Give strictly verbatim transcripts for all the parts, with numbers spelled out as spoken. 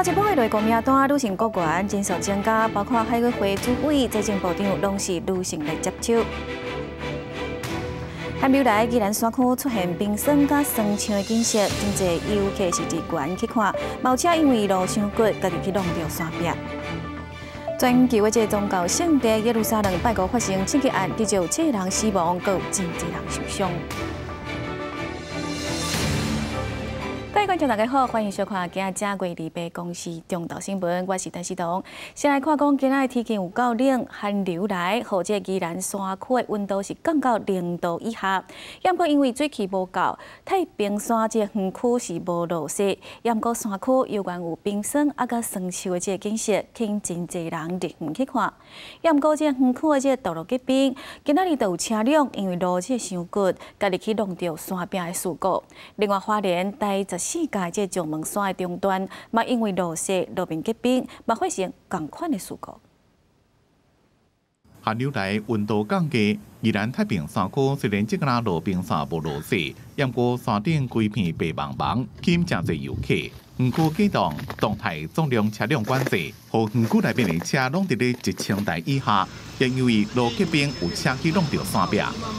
一波的内供名单愈成国源，人数增加，包括海委会主委、财政部长拢是女性来接手。寒流来，宜兰山区出现冰霜甲霜枪的景色，真济游客是伫悬去看，冒车因为路伤骨，家己去弄到山壁。全球的这宗教圣地耶路撒冷拜五发生枪击案，至少有七人死亡，阁有真济人受伤。各位观众大家好，欢迎收看今仔正月二八公司重大新闻，我是陈思彤。先来看讲今仔的天气有够冷，寒流来，后这宜兰山区的温度是降到零度以下。也过因为水汽无够，太平山这园区是无落雪，也过山区有关有冰霜啊甲霜树的这景色，请真济人入园去看。也过这园区的这道路结冰，今仔日就有车辆因为路这伤骨，家己去弄到山壁的事故。另外，花莲台十四界这石门山的中段，嘛因为落雪路面结冰，嘛发生同款的事故。 寒流来，温度降低，宜兰太平山区虽然这个路冰山无落雪，不过山顶规片白茫茫，吸引真侪游客。园区启动动态重量车辆管制，互园区内面的车拢伫咧一千台以下，也因为路结冰，有车去弄到山壁。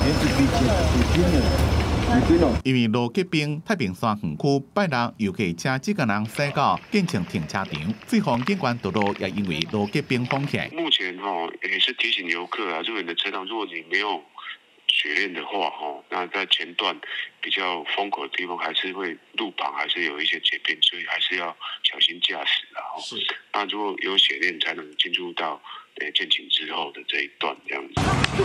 因为路结冰，太平山园区拜六游客车只个人驶到建成停车场，水防警官道路也因为路结冰封起来。 目前哈、哦、也是提醒游客啊，如果你的车辆，如果你没有雪链的话哈、哦，那在前段比较风口的地方，还是会路旁还是有一些结冰，所以还是要小心驾驶啊。是。那如果有雪链，才能进入到呃建成之后的这一段这样子。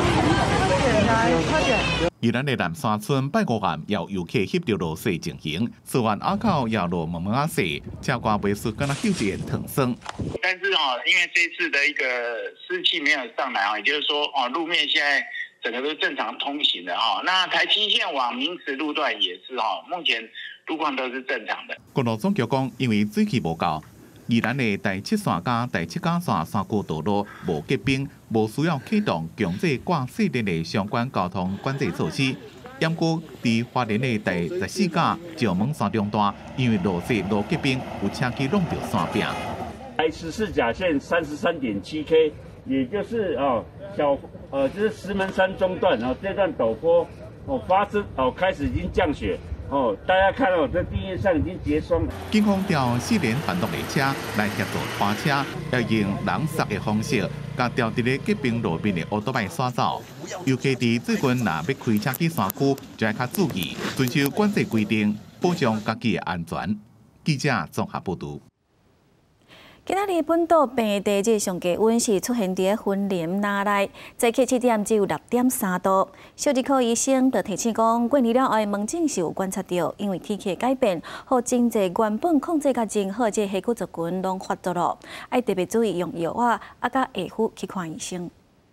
宜兰的南山村拜五晚有游客翕到落雪情形，四湾坳口也落毛毛啊雪，车挂袂输，敢若休一糖霜。 但是哦，因为这次的一个湿气没有上来啊，也就是说哦，路面现在整个都正常通行的哈。那台七线往明池路段也是哈，目前路况都是正常的。公路总局讲，因为水汽无够。宜兰的第七线加第七甲线山区道路无结冰，无需要启动强制挂雪链的相关交通管制措施。也过，伫花莲的第十四甲石门山中段，因为落雪路结冰，有车去弄到山壁。 台十四甲线三十三点七 K， 也就是哦小呃就是石门山中段，然后这段陡坡哦发生哦开始已经降雪。哦，大家看到这地面上已经结霜了。 警方调四连传动列车来协助拖车，要用人塞的方式，甲调伫咧结冰路边的奥多麦刷走。尤其伫最近若要开车去山区，就要较注意，遵守管制规定，保障家己的安全。记者综合报道。 今仔日本岛平地这上低温是出现伫云林那内，早起七点只有六点三度。小儿科医生就提醒讲，过年了后门诊是有观察到，因为天气改变，互真侪原本控制甲真好这黑骨族群拢发作了，爱特别注意用药啊，啊甲下晡去看医生。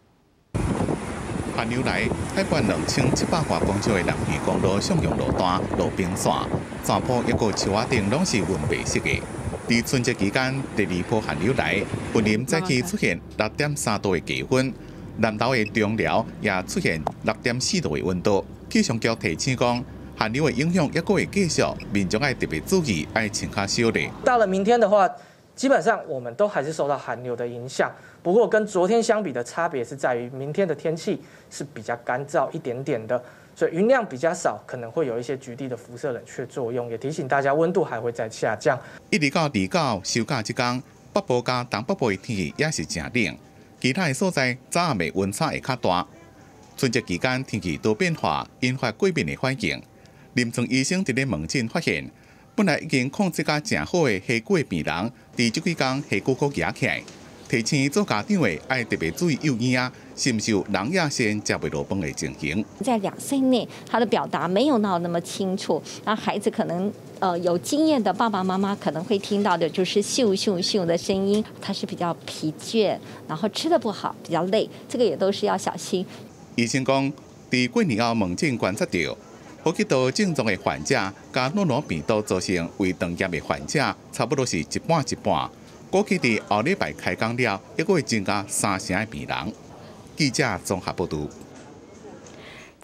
寒流来，海关两千七百华公尺的南屿公路上用路段路冰线，山坡一个树仔顶拢是云白色的。伫春节期间，第二波寒流来，云林早起出现六点三度的低温，南投的中寮也出现六点四度的温度。气象局提醒讲，寒流的影响也会继续，民众要特别注意，爱穿较少的。 到了明天的话，基本上我们都还是受到寒流的影响，不过跟昨天相比的差别是在于，明天的天气是比较干燥一点点的。所以云量比较少，可能会有一些局地的辐射冷却作用，也提醒大家温度还会再下降。 一直到二九休假这天，北部加东北部的天气也是真冷，其他的所在早暗的温差会较大。春节期间天气多变化，引发过敏的反应。临床医生伫咧门诊发现，本来已经控制甲正好的下骨的病人，伫这几天下骨阁压起来。提醒做家长的爱特别注意幼儿啊，是不是有人亚先食不落饭的情形？ 在两岁内，他的表达没有闹那么清楚，那孩子可能呃有经验的爸爸妈妈可能会听到的就是咻咻咻的声音，他是比较疲倦，然后吃得不好，比较累，这个也都是要小心。 医生讲，伫过年后门诊观察到，呼吸道症状的患者加脑脑病毒造成胃肠炎的患者，差不多是一半一半。估计伫后礼拜开工了，还会增加三成的病人。记者综合报道。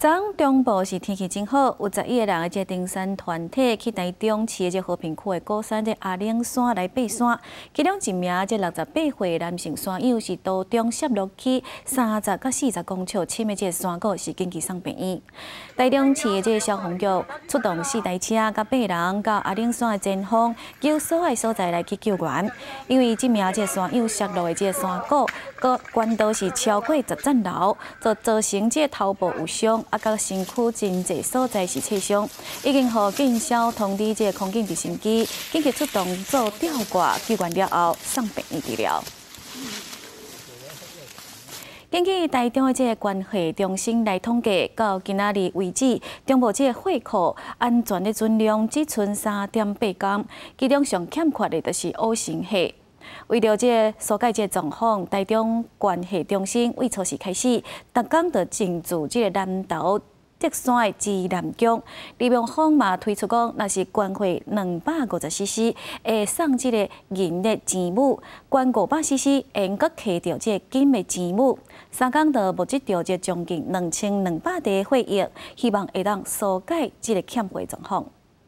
昨中部是天气真好，有十一个人的这登山团体去台中市的这和平区的高山这阿岭山来爬山，其中一名这六十八岁男性山友是途中摔落去三十到四十公尺深的这山谷，是紧急送病院。台中市的这消防局出动四台车，甲八人到阿岭山的前方，由所在所在来去救援。因为这名这山友摔落的这山谷，个高度是超过十层楼，就造成这头部有伤。 啊，甲身躯真侪所在是挫伤，已经互警消通知这空警直升机紧急出动做吊挂救援了后送病院治疗。根据台中的这个关系中心来统计，到今仔日为止，中部这个货库安全的存量只剩三点八公，其中上欠缺的就是乌成蟹。 为了这疏解这状况，台中关系中心为初时开始，逐工就进驻这个南投德山的指南宫。李明芳嘛推出讲，若是关会两百五十 C C， 会送这个银的钱母；关五百 C C， 会搁摕到这个金的钱母。三工就募集到这将近两千两百个会议，希望会当疏解这个欠货状况。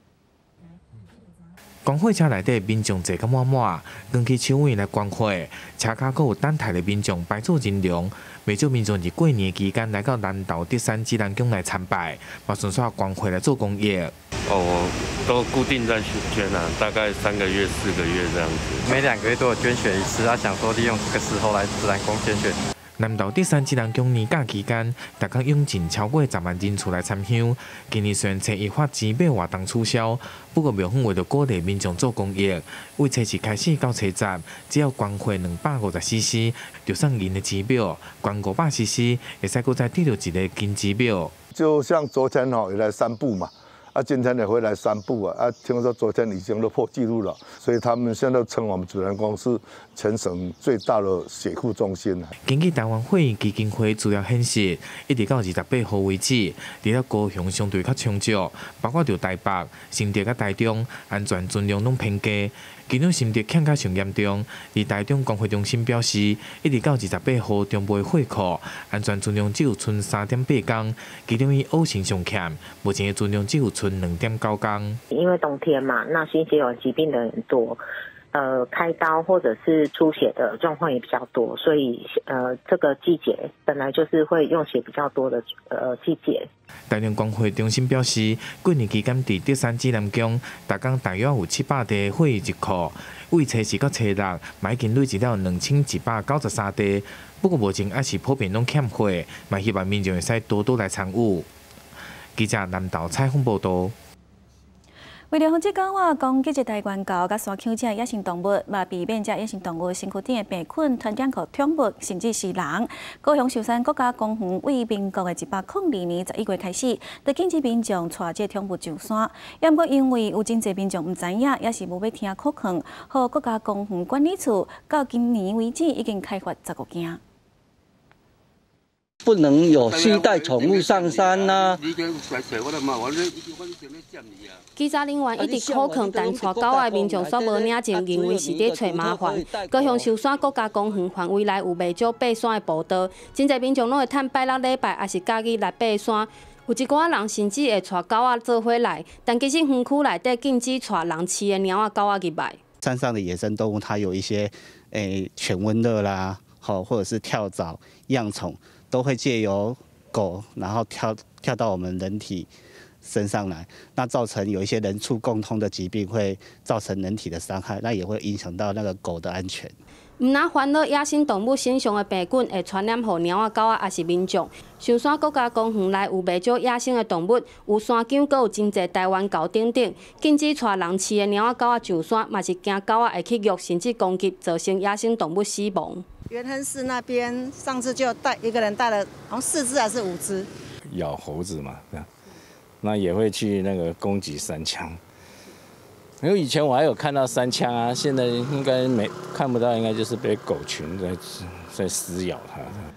关火车内底民众坐甲满满，光去抢位来关火，车卡阁有等待的民众排坐人龙。未少民众伫过年期间来到南投德山指南宫来参拜，嘛顺续关火来做公益。 哦，我都固定在捐啊，大概三个月、四个月这样子。 每两个月都有捐血一次，他想说利用这个时候来指南宫捐血。 南投德山指南宫年假期间，逐工涌进超过十万人次来参香。今年虽然初一发钱买活动促销，不过庙方为了鼓励民众做公益，为初一开始到初十，只要关费两百五十 C C， 就送银的钱表；关五百 C C， 会使搁再得到一个金钱表。 就像昨天吼也来散步嘛。 啊，今天也会来散步啊！啊，听说昨天已经都破纪录了，所以他们现在称我们指南宫是全省最大的血库中心啊。 根据台湾会议基金会资料显示，一直到二十八号为止，除了高雄相对较充足，包括着台北、新竹、甲台中，安全存量拢偏低。其中新竹欠较上严重，而台中关怀中心表示，一直到二十八号中部的货库安全存量只有剩三点八公，其中以乌成上欠，目前的存量只有剩两点九公。 因为冬天嘛，那心血管疾病的人多。 呃，开刀或者是出血的状况也比较多，所以呃，这个季节本来就是会用血比较多的呃季节。 台中关会中心表示，过年期间伫德山指南宫，逐工大约有七百地会议入库，为初四到初六，嘛已经累积了两千一百九十三地。不过目前还是普遍拢欠货，嘛希望民众会使多多来参与。记者南投采访报道。 为了防止狗仔攻击这台湾狗，甲山丘这野生动物，嘛避免这野生动物身躯顶的病菌传染给宠物，甚至是人。高雄寿山国家公园为民国的一百零二年十一月开始，就禁止民众带这宠物上山。也不过因为有真侪民众唔知影，也是无要听可劝，和国家公园管理处到今年为止已经开发十五件。 不能有携带宠物上山呐、啊。 稽查人员一直苦劝，但带狗仔民众煞无领情，认为是伫找麻烦。高雄寿山国家公园范围内有袂少爬山的步道，真侪民众拢会趁拜六礼拜，也是假日来爬山。有一寡人甚至会带狗仔做伙来，但其实园区内底禁止带人饲的猫仔狗仔入来。 山上的野生动物，它有一些诶犬瘟热啦，好或者是跳蚤、恙虫。 都会借由狗，然后跳跳到我们人体身上来，那造成有一些人畜共通的疾病，会造成人体的伤害，那也会影响到那个狗的安全。 唔拿烦恼野生动物身上的病菌会传染给猫仔、狗仔，也是民众。寿山国家公园内有袂少野生的动物，有山羌，阁有真侪台湾狗等等。禁止带人饲的猫仔、狗仔上山，嘛是惊狗仔会去虐，甚至攻击，造成野生动物死亡。 元亨市那边上次就带一个人带了，好像四只还是五只， 咬猴子嘛，这样，那也会去那个攻击山羌。因为以前我还有看到山羌啊，现在应该没看不到，应该就是被狗群在在撕咬它。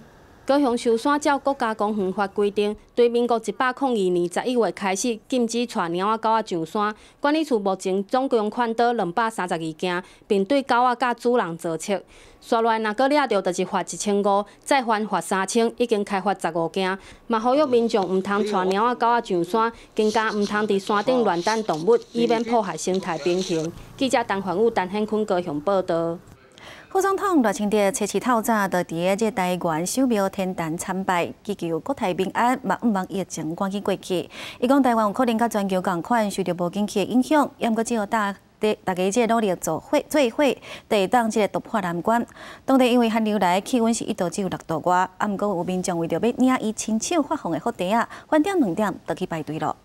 高雄寿山照国家公园法规定，对民国一百零二年十一月开始禁止带猫仔狗仔上山。管理处目前总共看到两百三十二件，并对狗仔甲主人做测。刷来若搁抓到，就是罚一千五，再犯罚三千，已经开罚十五件。嘛呼吁民众唔通带猫仔狗仔上山，更加唔通伫山顶乱等动物，以免破坏生态平衡。记者陈环宇、陈显坤高雄报道。 副总统赖清德初次透早就伫个这台湾守庙天坛参拜，祈求国泰民安，嘛毋望疫情赶紧过去。伊讲台湾有可能甲全球共款受到无景气的影响，也毋过只有大大家即个努力做伙做伙，会当即个突破难关。当地因为寒流来，气温是一度只有六度外，啊毋过有民众为着要领伊亲手发放的福袋啊，晚点两点就去排队咯。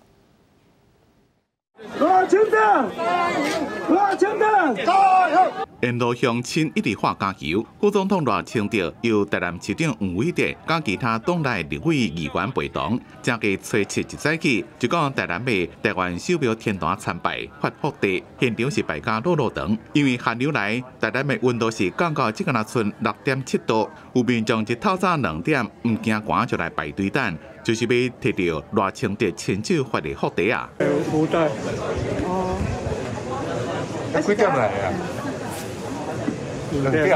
赖清德，赖清德，加油！ 沿路乡亲一直画加油，副总统赖清德由台南市长黄伟哲甲其他党内立委议员陪同，正月初七一早起就到台南的台湾守庙天坛参拜发福袋，现场是百家乐乐堂。因为寒流来，台南的温度是降到即个那村六点七度，有民众一透早两点唔惊寒就来排队等。就是要摕到赖清德亲手发的福袋啊！ 福袋哦，几点来啊？两点。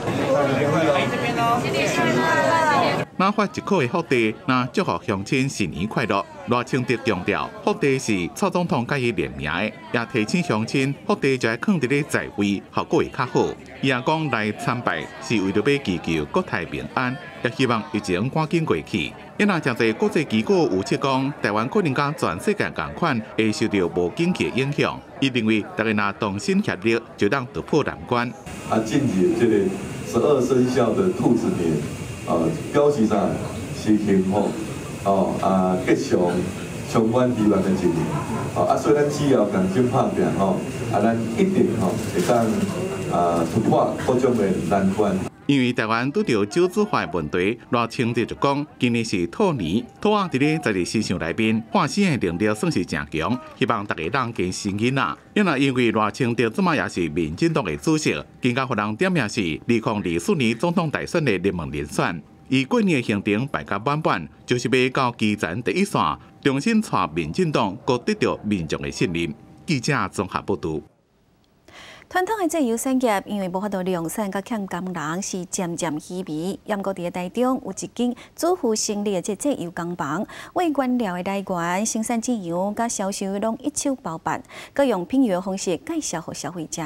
那发一块的福袋，那祝福乡亲新年快乐。赖清德强调，福袋是蔡总统甲伊联名的，也提醒乡亲，福袋就要放伫咧在位，效果会较好。伊也讲来参拜是为了要祈求国泰民安，也希望疫情赶紧过去。因若诚侪国际机构有测讲，台湾可能甲全世界共款会受到无景气的影响。伊认为，大家若同心协力，就当突破难关。 啊，进入这个十二生肖的兔子年，呃，表示啥？是幸福，哦啊，吉祥，充满希望的一年。哦啊，所以咱只要共心拍拼吼，啊，咱一定吼会当啊突破各种的难关。 因为台湾拄到少子化的问题，赖清德就讲，今年是兔年，兔仔伫咧十二生肖内面，化生的能力算是真强，希望大家当加生囡仔。因为因为赖清德即马也是民进党的主席，更加互人点名是二零二四年总统大选的热门人选。伊过年的行程百家满满，就是要到基层第一线，重新带民进党，搁得到民众的信任。记者综合报道。 传统的制油产业因为无法度量产，甲欠工人是渐渐稀微。盐湖伫个台中有一间主妇成立的这制油工房，为原料的来源、生产制油、甲销售拢一手包办，佮用品油的方式介绍给消费者。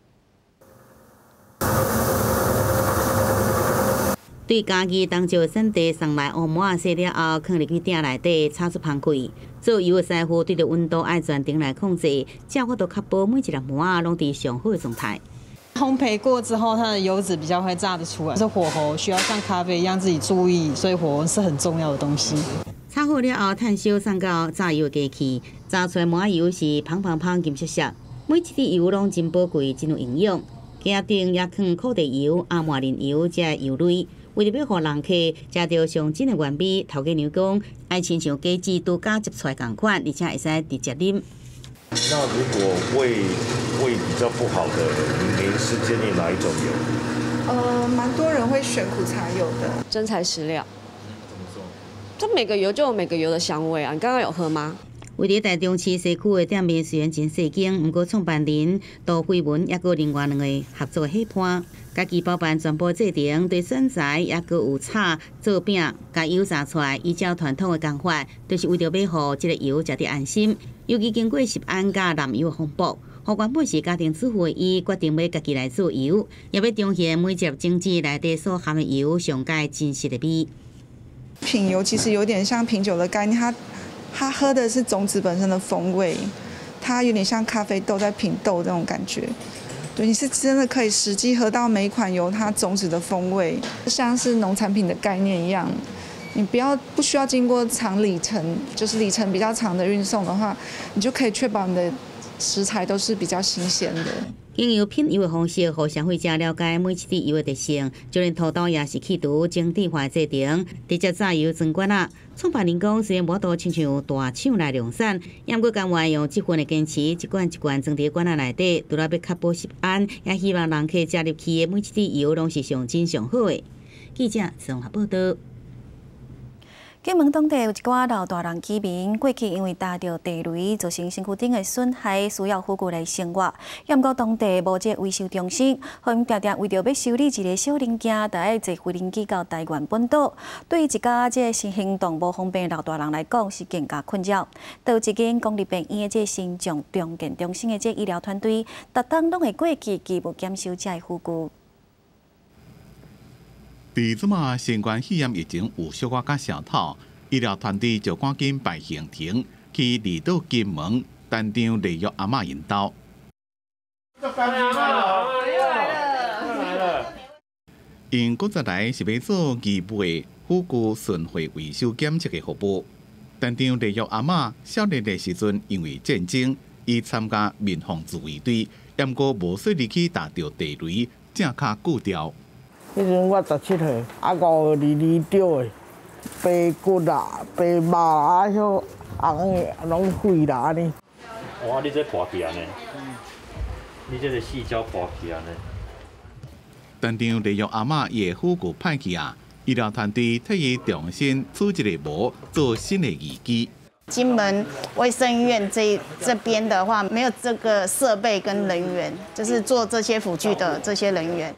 对家己当朝产地送来乌膜仔洗了后，放入去鼎内底炒出芳气。做油的师傅对着温度爱全程来控制，才法度确保每一粒膜仔拢伫上好的状态。 烘焙过之后，它的油脂比较会炸得出来。这火候需要像咖啡一样自己注意，所以火温是很重要的东西。 炒好了后，炭烧送到炸油的机器，炸出来膜仔油是香香香、金色色。每一滴油拢真宝贵，真有营养。家顶也放苦地油、阿麻仁油这油类。为了要互人客食到上真的原味，头家娘讲爱亲像果子都加接出来同款，而且会使直接啉。 那如果胃胃比较不好的，您是建议哪一种油？ 呃，蛮多人会选苦茶油的， 真材实料。这每个油就有每个油的香味啊！你刚刚有喝吗？ 位伫台中市西区的店面虽然真细间，不过创办人杜慧文也佮另外两个合作伙伴，家己包办全部制定，对选材也佮有炒做饼，甲油炸出来，依照传统的工法，就是为着要互这个油食得安心。尤其经过食安甲染油的风暴，互原本是家庭主妇的伊决定要家己来做油，也要彰显每一粒精子内底所含的油上界真实的味。 品油其实有点像品酒的概念，它。它喝的是种子本身的风味，它有点像咖啡豆在品豆这种感觉。对，你是真的可以实际喝到每一款油它种子的风味，像是农产品的概念一样。你不要不需要经过长里程，就是里程比较长的运送的话，你就可以确保你的食材都是比较新鲜的。 经由品油的方式，互消费者了解每一滴油的特性，就连土豆也是企图精致化制定，直接炸油装罐啊。创办人讲，虽然无多亲像大厂来量产，也毋过甘愿用这份的坚持，一罐一罐装伫罐仔内底，除了要确保食安，也希望人客食入去的每一滴油拢是上真上好的。记者综合报道。 金门当地有一寡老大人居民，过去因为打着地雷造成身躯顶的损害，需要护具来生活。不过当地无这维修中心，互因常常为着要修理一个小零件，就要坐飞机到台湾本岛。对于一家这行行动无方便的老大人来讲，是更加困扰。到一间公立病院的这心脏重建中心的这医疗团队，逐当拢会过去义务检修这护具。 伫即马新冠肺炎疫情有小可甲消透，医疗团队就赶紧排行程去离岛金门，单张礼约阿嬷引导。因古早来是要做义务的护具顺会维修检测的服务。单张礼约阿嬷少年的时阵，因为战争，伊参加民防自卫队，不过无顺利去打着地雷，正卡骨掉。 迄阵我十七岁，啊五二二掉的，背骨啊、背肉啊，迄红的拢废啦安尼。 哇！你这破起安尼，你这个细胶破起安尼。 单张利用阿嬷伊的护具歹去啊，医疗团队替伊重新取一个模，做新的仪器。 金门卫生院这这边的话，没有这个设备跟人员，就是做这些辅具的这些人员。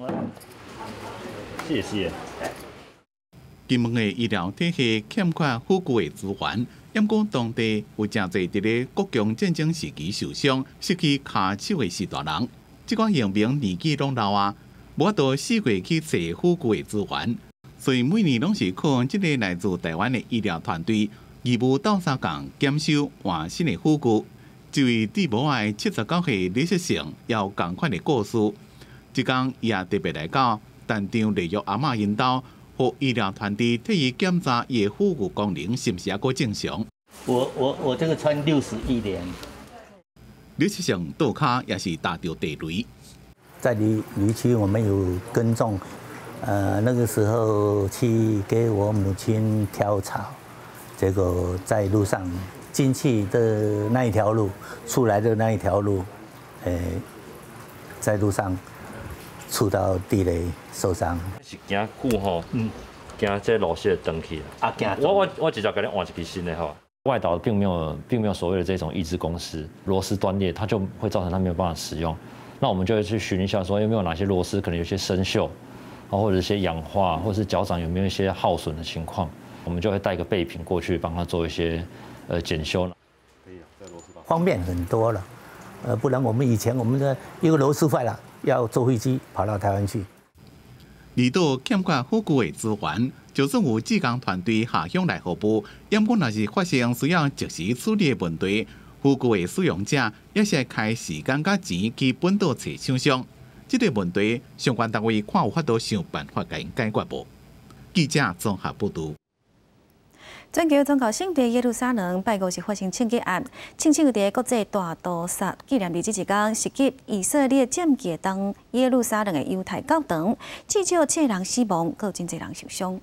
谢谢。 金门的医疗体系欠缺护具的资源，因过当地有真侪伫咧国共战争时期受伤、失去骹手的士大人，即款刑名年纪拢老啊，无法度四过去找护具的资源，所以每年拢是靠即个来自台湾的医疗团队义务到三港检修换新的护具。这位地母爱七十九岁李雪成也有同款的故事，即天伊也特别来到单张利约阿嬷因兜，互医疗团队替伊检查伊的护具功能是毋是还阁正常。 我我我这个穿六十一年。 李雪成倒骹也是打着地雷。 在离离区我们有耕种，呃那个时候去给我母亲挑草，结果在路上进去的那一条路，出来的那一条路，呃，在路上触到地雷受伤。 是惊久吼，嗯，惊这路线断去啊，惊。 我我我直接给你换一批新的哈。外岛并没有并没有所谓的这种抑制公司，螺丝断裂，它就会造成它没有办法使用。那我们就会去寻一下，说有没有哪些螺丝可能有些生锈，啊，或者一些氧化，或者是脚掌有没有一些耗损的情况，我们就会带一个备品过去帮他做一些呃检修。 方便很多了，呃，不然我们以前我们的一个螺丝坏了，要坐飞机跑到台湾去。 离岛欠缺护具的资源，就算有志工团队下乡来服务，因果若是发生需要即时处理的问题，护具的使用者也是会开时间甲钱去本岛找厂商。这个问题，相关单位看有法度想办法甲因解决无？记者综合报道。 全球宗教圣地耶路撒冷拜五是发生枪击案，庆祝伫国际大屠杀纪念日这一天，袭击以色列占据当耶路撒冷的犹太教堂，至少七人死亡，阁有真侪人受伤。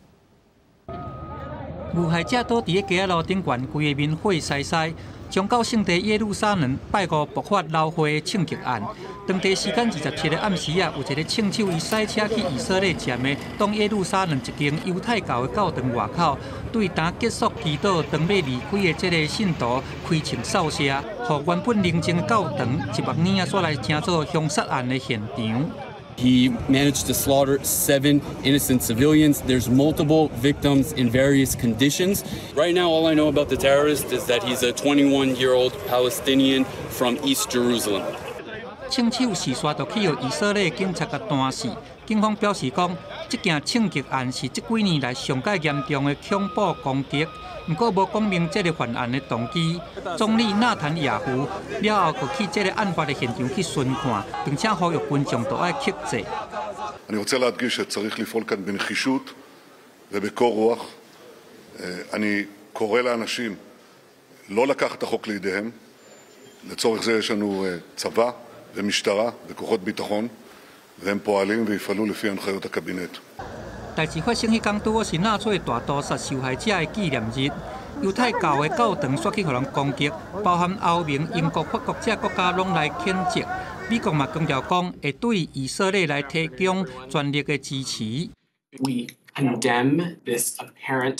遇害者倒伫个街路顶悬，规个面火晒晒。宗教圣地耶路撒冷拜五爆发闹火枪击案，当地时间二十七日暗时啊，有一个枪手伊驶车去以色列站的东耶路撒冷一间犹太教的教堂外口，对当结束祈祷、当要离开的这个信徒开枪扫射，互原本宁静的教堂一目耳啊，煞来成做凶杀案的现场。 He managed to slaughter seven innocent civilians. There's multiple victims in various conditions. Right now, all I know about the terrorist is that he's a twenty-one-year-old Palestinian from East Jerusalem. 枪手是刷到去予以色列警察甲弹死。警方表示讲，这件枪击案是这几年来上界严重的恐怖攻击。不过无讲明这个犯案的动机。总理纳坦雅胡了后，就去这个案发的现场去巡看，并且呼吁群众都要克制。 אני רוצה להדגיש שצריך לפעול כאן בנחישות ובקור רוח. אני קורא לאנשים לא לקחת את החוק לידיהם. לצורך זה יש לנו צבא ומשטרה וכוחות ביטחון, והם פועלים ויפעלו לפי הנחיות הקבינט. 代志发生迄天，拄好是纳粹大屠杀受害者的纪念日。犹太教的教堂煞去互人攻击，包含欧盟、英国、法国这国家拢来谴责。美国嘛强调讲，会对以色列来提供全力的支持。 We condemn this apparent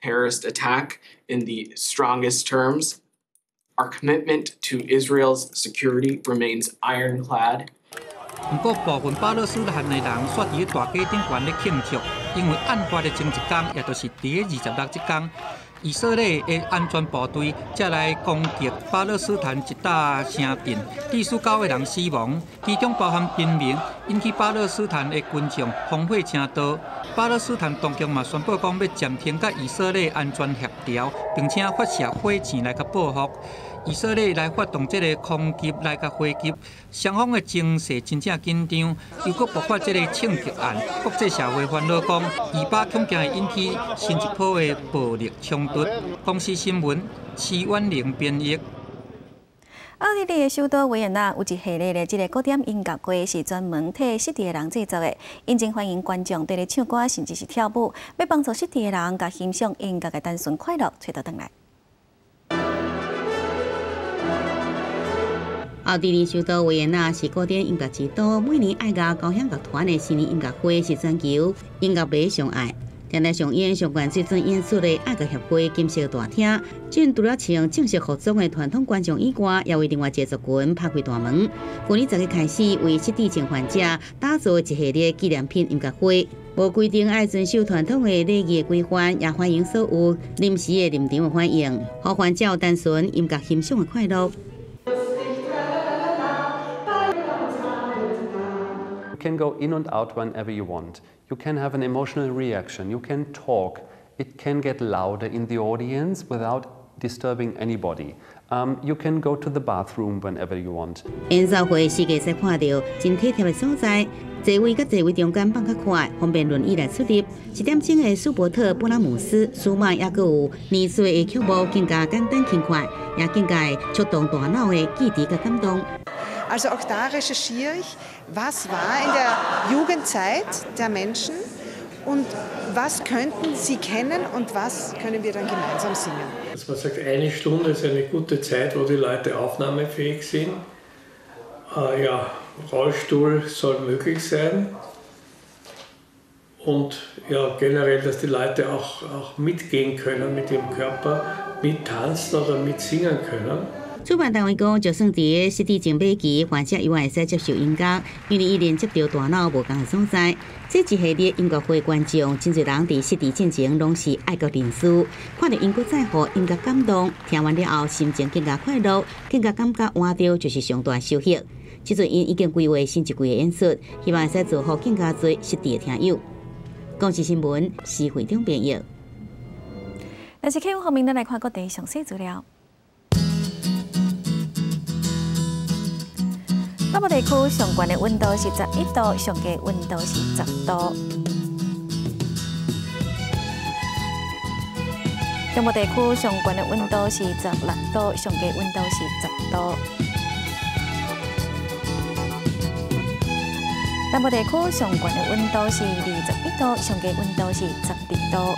terrorist attack in the strongest terms. Our commitment to Israel's security remains ironclad. 不过，部分巴勒斯坦的人煞伫大街顶悬咧庆祝，因为案发的前一天，也就是伫个二十六这天，以色列的安全部队才来攻击巴勒斯坦一大城镇，至少九个人死亡，其中包含平民，引起巴勒斯坦的群众烽火城道。巴勒斯坦当局嘛宣布讲要暂停甲以色列安全协调，并且发射火箭来甲报复。 以色列来发动这个空袭来甲飞击，双方的情势真正紧张，又搁爆发这个枪击案，国际社会烦恼讲，以巴恐惊会引起新一波的暴力冲突。公司新闻，徐婉玲编译。 奥地利的首都维也纳有一系列的这个古典音乐会，是专门替失智的人制作的，因真欢迎观众对咧唱歌，甚至是跳舞，要帮助失智的人甲欣赏音乐的单纯快乐找到回来。 奥地利首都维也纳是古典音乐之都，每年爱乐交响乐团的新年音乐会是全球音乐迷上爱。电台上演上悬水准演出的爱乐协会金色大厅，仅除了穿正式服装的传统观众以外，也为另外制作群拍开大门。去年十月开始，为失智症患者打造一系列纪念品音乐会。 无规定爱遵守传统的礼仪规范，也欢迎所有临时的临场的反应，互患者有单纯音乐欣赏的快乐。 You can go in and out whenever you want. You can have an emotional reaction. You can talk. It can get louder in the audience without disturbing anybody. Um, you can go to the bathroom whenever you want. 演奏会世界使看到真体贴的所在，座位甲座位中间放较快，方便轮椅来出入。一点钟的舒伯特、布拉姆斯、舒曼，也阁有年岁的曲目，更加简单轻快，也更加触动大脑的记忆甲感动。 Also auch da recherchiere ich, was war in der Jugendzeit der Menschen und was könnten sie kennen und was können wir dann gemeinsam singen. Dass man sagt, eine Stunde ist eine gute Zeit, wo die Leute aufnahmefähig sind. Äh, ja, Rollstuhl soll möglich sein. Und ja, generell, dass die Leute auch, auch mitgehen können mit ihrem Körper, mittanzen oder mitsingen können. 主办单位讲，就算伫个失智症末期，患者依然会使接受音乐，因为伊连接到大脑无同的所在。这一系列音乐会观众，真侪人伫失智进前拢是爱国人士，看到音乐在乎，音乐感动，听完了后心情更加快乐，更加感觉换到就是上大收获。即阵因已经规划新一季的演出，希望会使做好更加多失智的听友。公视新闻，是会长编译。 但是客户方面，咱来看各地详细资料。 北部地区上悬的温度是十一度，上低温度是十度。中部地区上悬的温度是十六度，上低温度是十度。南部地区上悬的温度是二十一度，上低温度是十二度。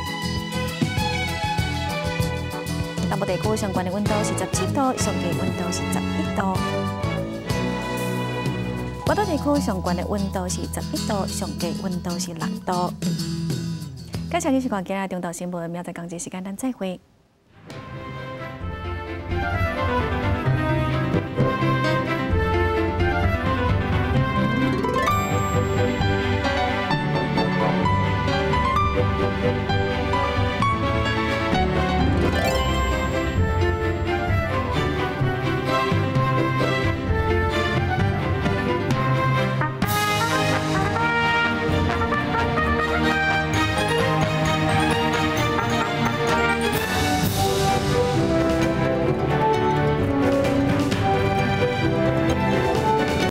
南部地区上悬的温度是十七度，上低温度是十一度。 北岛地区上悬的温度是十一度，上低温度是六度。感谢您收看今日中岛新闻，明仔载同一时间咱再会。